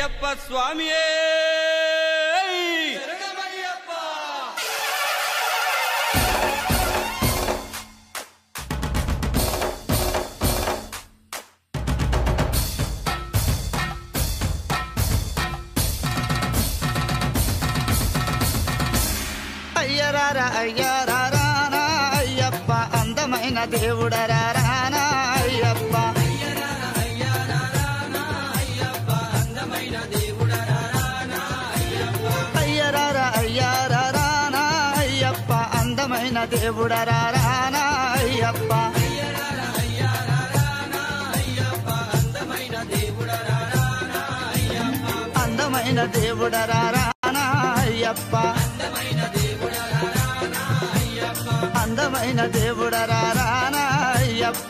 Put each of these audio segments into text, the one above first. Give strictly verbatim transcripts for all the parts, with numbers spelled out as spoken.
అయ్యప్ప స్వామియే అయ్యరారా అయ్యారారా అయ్యప్ప అందమైన దేవుడరా రానా అయ్యప్ప అయ్యరారా అయ్యారారా అయ్యప్ప అందమైన దేవుడరా రానా అయ్యప్ప అందమైన దేవుడరా రానా అయ్యప్ప అందమైన దేవుడరా రానా అయ్యప్ప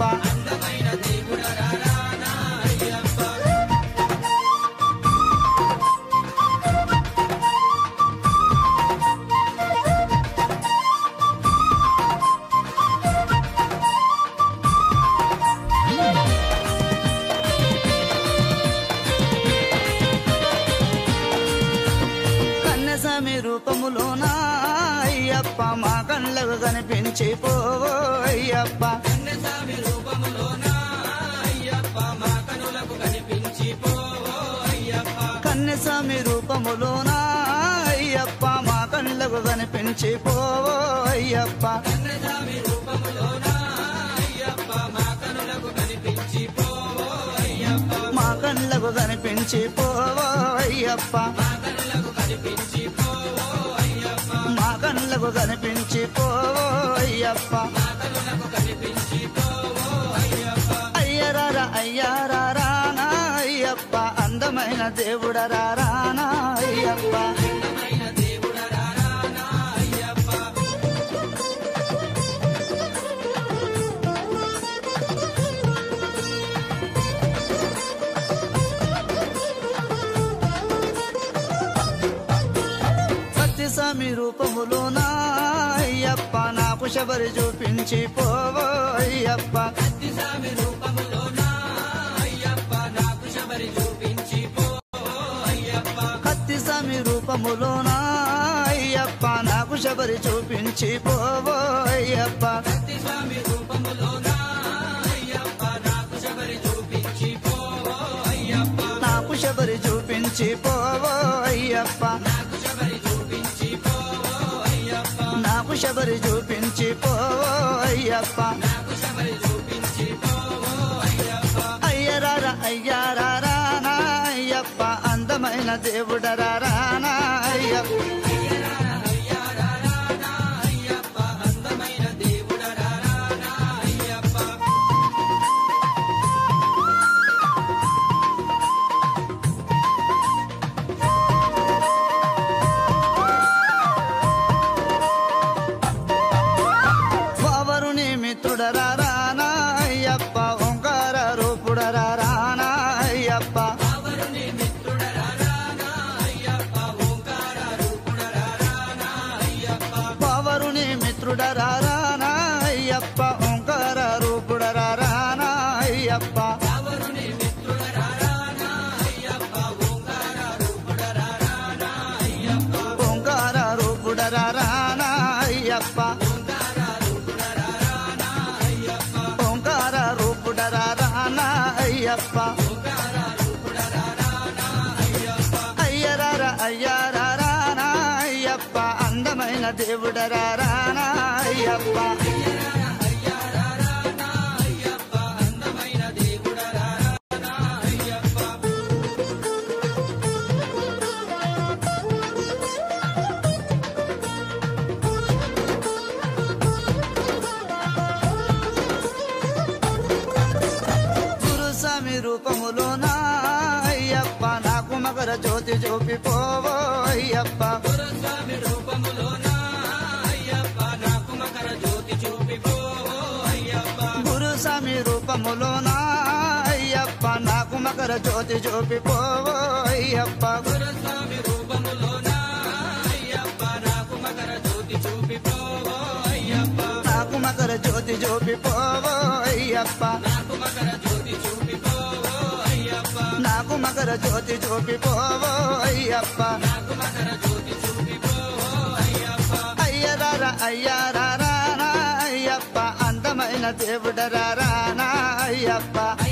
కన్నస్వామి రూపములోనా అయ్యప్ప మా కళ్ళకు కనిపించి పోవో అయ్యప్ప కన్నస్వామి రూపములోనా అయ్యప్ప మా కనులకు కనిపించి పోవో అయ్యప్ప కన్నస్వామి రూపములోనా అయ్యప్ప మా కళ్ళకు కనిపించి పోవో అయ్యప్ప కన్నస్వామి రూపములోనా అయ్యప్ప మా కనులకు కనిపించి పోవో అయ్యప్ప మా కళ్ళకు కనిపించి పోవో అయ్యప్ప మా కనులకు కనిపించి పోవో అయ్యప్ప మా కళ్ళకు కనిపించి పోవో అయ్యప్ప మా కనులకు కనిపించి పోవో అయ్యప్ప అయ్యరారా అయ్యారారా నా అయ్యప్ప అందమైన దేవుడరా రానా అయ్యప్ప అందమైన దేవుడరా రానా అయ్యప్ప సత్యస్వామి రూపములోనా అయ్యప్ప నాకు శబరి చూపించి పోవో అయ్యప్ప సత్యస్వామి రూపములోనా అయ్యప్ప నాకు శబరి చూపించి పోవో అయ్యప్ప సత్యస్వామి రూపములోనా అయ్యప్ప నాకు శబరి చూపించి పోవో అయ్యప్ప సత్యస్వామి రూపములోనా అయ్యప్ప నాకు శబరి చూపించి పోవో అయ్యప్ప నాకు శబరి చూపించి పోవో అయ్యప్ప నాకు శబరి చూపించి పోవో అయ్యప్ప నాకు శబరి చూపించి పోవో అయ్యప్ప నాకు శబరి చూపించి పోవో అయ్యప్ప అయ్యరారా అయ్యారారా నా అయ్యప్ప అందమైన దేవుడరా రానా అయ్యప్ప అయ్యరారా అయ్యారారా నా అయ్యప్ప అందమైన దేవుడరా రానా అయ్యప్ప వావరుని మిత్రుడరా రానా అయ్యప్ప ఓంకార రూపుడరా రానా అయ్యప్ప వావరుని మిత్రుడరా రానా అయ్యప్ప ఓంకార రూపుడరా రానా అయ్యప్ప వావరుని మిత్రుడరా రానా అయ్యప్ప ఓంకార రూపుడరా రానా అయ్యప్ప వావరుని మిత్రుడరా రానా అయ్యప్ప ఓంకార రూపుడరా రానా అయ్యప్ప ఓంకార రూపుడరా రానా అయ్యప్ప ఓంకార రూపుడరా రానా అయ్యప్ప అయ్యరారా అయ్యారారా నా అయ్యప్ప అందమైన దేవుడరా రానా అయ్యప్ప గురుస్వామి రూపములోనా అయ్యప్ప నాకు మకర జ్యోతి చూపి పోవో అయ్యప్ప గురుస్వామి రూపములోనా అయ్యప్ప నాకు మకర జ్యోతి చూపి పోవో అయ్యప్ప గురుస్వామి రూపములోనా అయ్యప్ప నాకు మకర జ్యోతి చూపి పోవో అయ్యప్ప గురుస్వామి రూపములోనా అయ్యప్ప నాకు మకర జ్యోతి చూపి పోవో అయ్యప్ప నాకు మకర జ్యోతి చూపి పోవో అయ్యప్ప నాకు మకర జ్యోతి చూపి పోవో అయ్యప్ప నాకు మకర జ్యోతి చూపిపోవో అయ్యప్ప అయ్యరారా అయ్యారా అయ్యప్ప అందమైన దేవుడరారా అయ్యప్ప